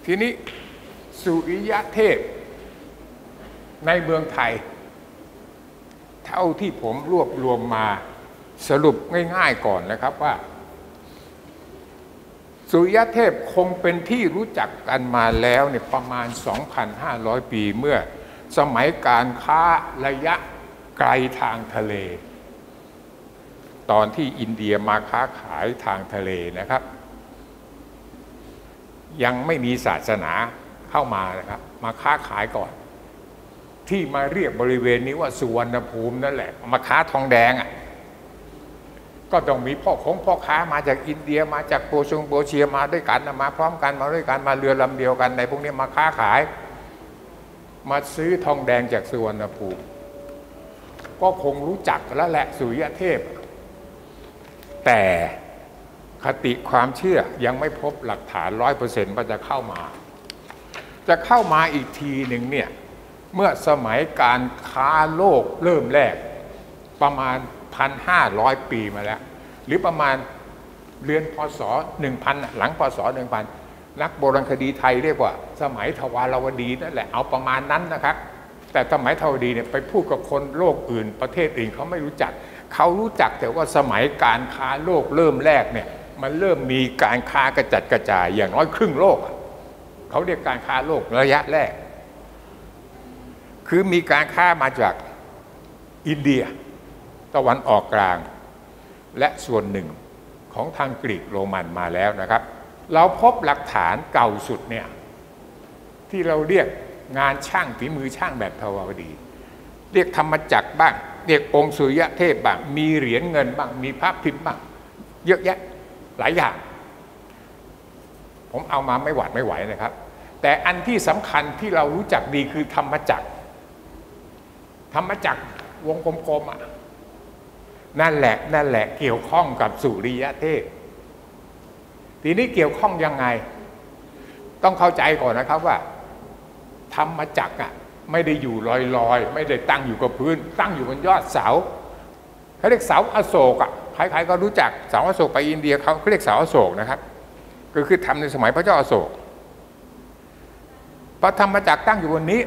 ทีนี้สุริยเทพในเมืองไทยเท่าที่ผมรวบรวมมาสรุปง่ายๆก่อนนะครับว่าสุริยเทพคงเป็นที่รู้จักกันมาแล้วเนี่ยประมาณ 2,500 ปีเมื่อสมัยการค้าระยะไกลทางทะเลตอนที่อินเดียมาค้าขายทางทะเลนะครับยังไม่มีศาสนาเข้ามานะครับมาค้าขายก่อนที่มาเรียกบริเวณนี้ว่าสุวรรณภูมินั่นแหละมาค้าทองแดงก็ต้องมีพ่อค้ามาจากอินเดียมาจากโบเชียมาด้วยกันมาพร้อมกันมาด้วยกันมาเรือลำเดียวกันในพวกนี้มาค้าขายมาซื้อทองแดงจากสุวรรณภูมิก็คงรู้จักแล้วแหละสุริยเทพแต่คติความเชื่อยังไม่พบหลักฐาน 100% ว่าจะเข้ามาอีกทีหนึ่งเนี่ยเมื่อสมัยการค้าโลกเริ่มแรกประมาณ 1,500 ปีมาแล้วหรือประมาณเรือนพศ 1,000 หลังพศ 1,000 นักโบราณคดีไทยเรียกว่าสมัยทวารวดีนั่นแหละเอาประมาณนั้นนะครับแต่สมัยทวารวดีเนี่ยไปพูดกับคนโลกอื่นประเทศอื่นเขาไม่รู้จักเขารู้จักแต่ว่าสมัยการค้าโลกเริ่มแรกเนี่ยมันเริ่มมีการค้ากระจัดกระจายอย่างน้อยครึ่งโลกเขาเรียกการค้าโลกระยะแรกคือมีการค้ามาจากอินเดียตะวันออกกลางและส่วนหนึ่งของทางกรีกโรมันมาแล้วนะครับเราพบหลักฐานเก่าสุดเนี่ยที่เราเรียกงานช่างฝีมือช่างแบบทวารวดีเรียกธรรมจักรบ้างเรียกองค์สุริยเทพบ้างมีเหรียญเงินบ้างมีพระพิมพ์บ้างเยอะแยะหลายอย่างผมเอามาไม่หวาดไม่ไหวนะครับแต่อันที่สำคัญที่เรารู้จักดีคือธรรมจักรวงกลมๆนั่นแหละเกี่ยวข้องกับสุริยเทพทีนี้เกี่ยวข้องยังไงต้องเข้าใจก่อนนะครับว่าธรรมจักรไม่ได้อยู่ลอยๆไม่ได้ตั้งอยู่กับพื้นตั้งอยู่บนยอดเสาเขาเรียกเสาอโศกใครๆก็รู้จักเสาอโศกไปอินเดียเขาเรียกเสาอโศกนะครับก็คือทำในสมัยพระเจ้าอโศกพระธรรมจักรตั้งอยู่บนนี้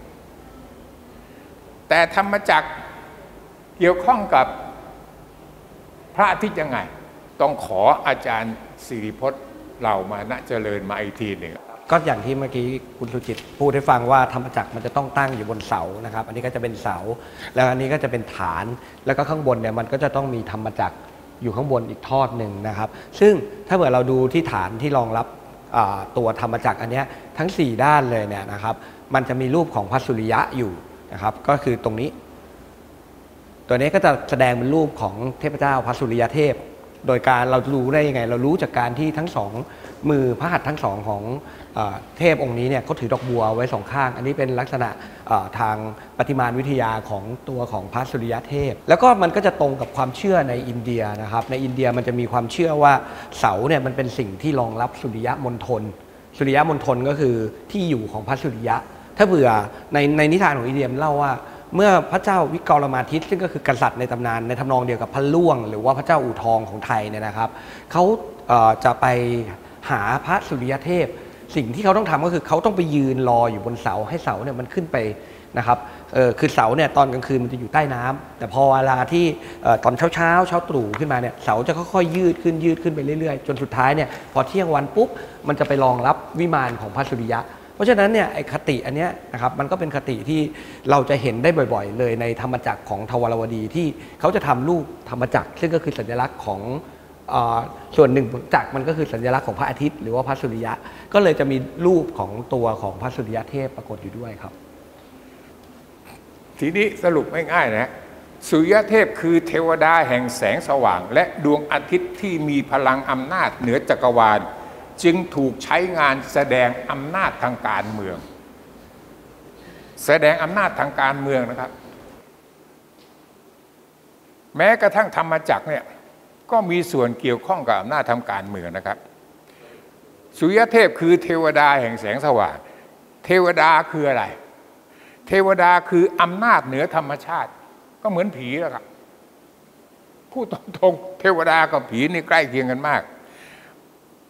แต่ธรรมจักรเกี่ยวข้องกับพระอาทิตย์ยังไงต้องขออาจารย์สิริพจน์เรามาณเจริญมาอีกทีหนึ่งก็อย่างที่เมื่อกี้คุณสุจิตพูดให้ฟังว่าธรรมจักรมันจะต้องตั้งอยู่บนเสานะครับอันนี้ก็จะเป็นเสาแล้วอันนี้ก็จะเป็นฐานแล้วก็ข้างบนเนี่ยมันก็จะต้องมีธรรมจักรอยู่ข้างบนอีกทอดหนึ่งนะครับซึ่งถ้าเกิดเราดูที่ฐานที่รองรับตัวธรรมจักรอันนี้ทั้ง4ด้านเลยเนี่ยนะครับมันจะมีรูปของพระสุริยะอยู่นะครับก็คือตรงนี้ตัวนี้ก็จะแสดงเป็นรูปของเทพเจ้าพระสุริยเทพโดยการเรารู้ได้ยังไงเรารู้จากการที่ทั้งสองมือพระหัตถ์ทั้งสองของเทพองค์นี้เนี่ยเขาถือดอกบัวไว้สองข้างอันนี้เป็นลักษณะทางปฏิมาณวิทยาของตัวของพระสุริยเทพแล้วก็มันก็จะตรงกับความเชื่อในอินเดียนะครับในอินเดียมันจะมีความเชื่อว่าเสาเนี่ยมันเป็นสิ่งที่รองรับสุริยมณฑลสุริยมณฑลก็คือที่อยู่ของพระสุริยะถ้าเผื่อในนิทานของอินเดียเล่าว่าเมื่อพระเจ้าวิกรมาทิตซึ่งก็คือกษัตริย์ในตำนานในทำนองเดียวกับพระล่วงหรือว่าพระเจ้าอู่ทองของไทยเนี่ยนะครับเขาจะไปหาพระสุริยเทพสิ่งที่เขาต้องทำก็คือเขาต้องไปยืนรออยู่บนเสาให้เสาเนี่ยมันขึ้นไปนะครับคือเสาเนี่ยตอนกลางคืนมันจะอยู่ใต้น้ำแต่พอเวลาที่ตอนเช้าตรู่ขึ้นมาเนี่ยเสาจะค่อยๆยืดขึ้นไปเรื่อยๆจนสุดท้ายเนี่ยพอเที่ยงวันปุ๊บมันจะไปรองรับวิมานของพระสุริยะเพราะฉะนั้นเนี่ยไอ้คติอันเนี้ยนะครับมันก็เป็นคติที่เราจะเห็นได้บ่อยๆเลยในธรรมจักรของทวารวดีที่เขาจะทำรูปธรรมจักรซึ่งก็คือสัญลักษณ์ของส่วนหนึ่งจักรมันก็คือสัญลักษณ์ของพระอาทิตย์หรือว่าพระสุริยะก็เลยจะมีรูปของตัวของพระสุริยะเทพปรากฏอยู่ด้วยครับทีนี้สรุปง่ายๆนะสุริยเทพคือเทวดาแห่งแสงสว่างและดวงอาทิตย์ที่มีพลังอำนาจเหนือจักรวาลจึงถูกใช้งานแสดงอำนาจทางการเมืองแสดงอำนาจทางการเมืองนะครับแม้กระทั่งธรรมจักรเนี่ยก็มีส่วนเกี่ยวข้องกับอำนาจทางการเมืองนะครับสุริยเทพคือเทวดาแห่งแสงสว่างเทวดาคืออะไรเทวดาคืออำนาจเหนือธรรมชาติก็เหมือนผีแล้วครับพูดตรงๆเทวดากับผีนี่ใกล้เคียงกันมาก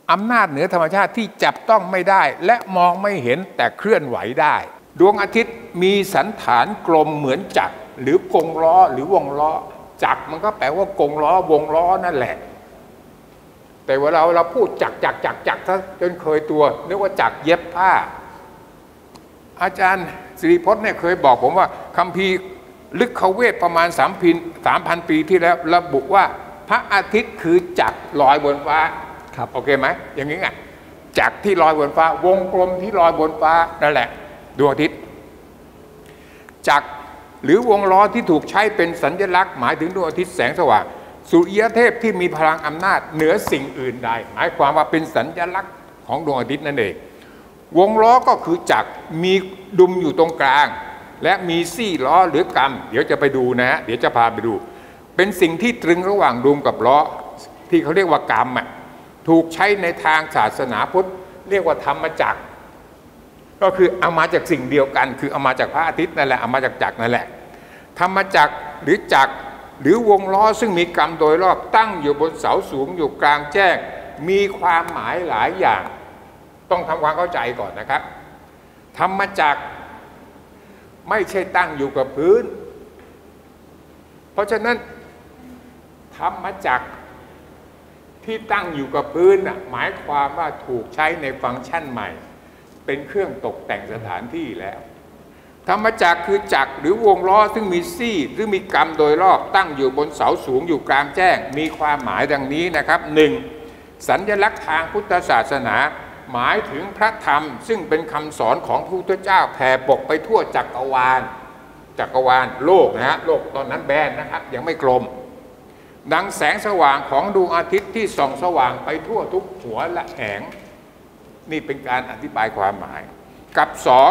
อำนาจเหนือธรรมชาติที่จับต้องไม่ได้และมองไม่เห็นแต่เคลื่อนไหวได้ดวงอาทิตย์มีสันฐานกลมเหมือนจักรหรือกงล้อหรือวงล้อจักรมันก็แปลว่ากงล้อวงล้อนั่นแหละแต่เวลาเราพูดจักถ้าจนเคยตัวนึกว่าจักรเย็บผ้าอาจารย์สิริพจน์เนี่ยเคยบอกผมว่าคัมภีร์ลึกเขาเวทประมาณ3,000 ปีที่แล้วระบุว่าพระอาทิตย์คือจักรลอยบนฟ้าโอเคไหมอย่างนี้ไงจักรที่ลอยบนฟ้าวงกลมที่ลอยบนฟ้านั่นแหละดวงอาทิตย์จักรหรือวงล้อที่ถูกใช้เป็นสัญลักษณ์หมายถึงดวงอาทิตย์แสงสว่างสุริยเทพที่มีพลังอำนาจเหนือสิ่งอื่นใดหมายความว่าเป็นสัญลักษณ์ของดวงอาทิตย์นั่นเองวงล้อก็คือจักรมีดุมอยู่ตรงกลางและมีซี่ล้อหรือกำเดี๋ยวจะไปดูนะฮะเดี๋ยวจะพาไปดูเป็นสิ่งที่ตรึงระหว่างดุมกับล้อที่เขาเรียกว่ากำถูกใช้ในทางศาสนาพุทธเรียกว่าธรรมจักรก็คือเอามาจากสิ่งเดียวกันคือเอามาจากพระอาทิตย์นั่นแหละเอามาจากจักรนั่นแหละธรรมจักรหรือจักรหรือวงล้อซึ่งมีกำโดยรอบตั้งอยู่บนเสาสูงอยู่กลางแจ้งมีความหมายหลายอย่างต้องทำความเข้าใจก่อนนะครับธรรมจักรไม่ใช่ตั้งอยู่กับพื้นเพราะฉะนั้นธรรมจักรที่ตั้งอยู่กับพื้นหมายความว่าถูกใช้ในฟังก์ชันใหม่เป็นเครื่องตกแต่งสถานที่แล้วธรรมจักรคือจักรหรือวงล้อซึ่งมีซี่หรือมีกำโดยรอบตั้งอยู่บนเสาสูงอยู่กลางแจ้งมีความหมายดังนี้นะครับ 1. สัญลักษณ์ทางพุทธศาสนาหมายถึงพระธรรมซึ่งเป็นคำสอนของพระพุทธเจ้าแผ่ปกไปทั่วจักรวาลโลกนะฮะโลกตอนนั้นแบนนะครับยังไม่กลมดังแสงสว่างของดวงอาทิตย์ที่ส่องสว่างไปทั่วทุกหัวและแหงนี่เป็นการอธิบายความหมายกับ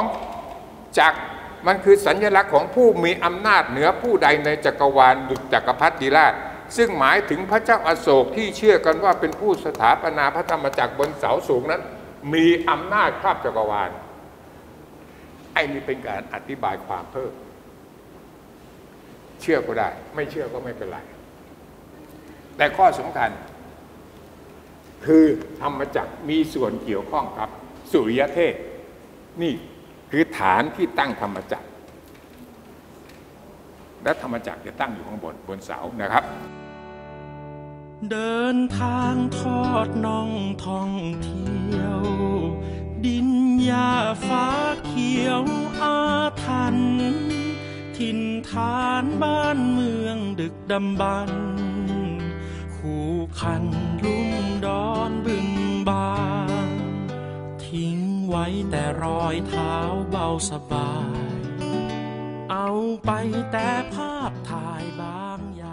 2. จักรมันคือสัญลักษณ์ของผู้มีอำนาจเหนือผู้ใดในจักรวาลดุจจักรพรรดิราชซึ่งหมายถึงพระเจ้าอโศกที่เชื่อกันว่าเป็นผู้สถาปนาพระธรรมจักรบนเสาสูงนั้นมีอำนาจครอบจักรวาลไอ้นี่เป็นการอธิบายความเพิ่มเชื่อก็ได้ไม่เชื่อก็ไม่เป็นไรแต่ข้อสำคัญคือธรรมจักรมีส่วนเกี่ยวข้องกับสุริยเทพนี่คือฐานที่ตั้งธรรมจักรและธรรมจักรจะตั้งอยู่ข้างบนเสานะครับเดินทางทอดน่องท่องเที่ยวดินหญ้าฟ้าเขียวอาถรรพ์ถิ่นฐานบ้านเมืองดึกดำบรรพ์คู่คันลุ่มดอนบึงบานทิ้งไว้แต่รอยเท้าเบาสบายเอาไปแต่ภาพถ่ายบางอย่าง